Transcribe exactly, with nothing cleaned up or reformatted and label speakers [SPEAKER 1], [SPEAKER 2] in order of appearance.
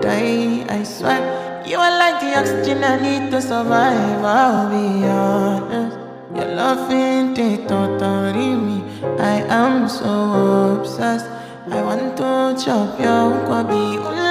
[SPEAKER 1] die, I swear. You are like the oxygen I need to survive, I'll be honest. Your love ain't it totally me. I am so obsessed. I want to chop your kwabi.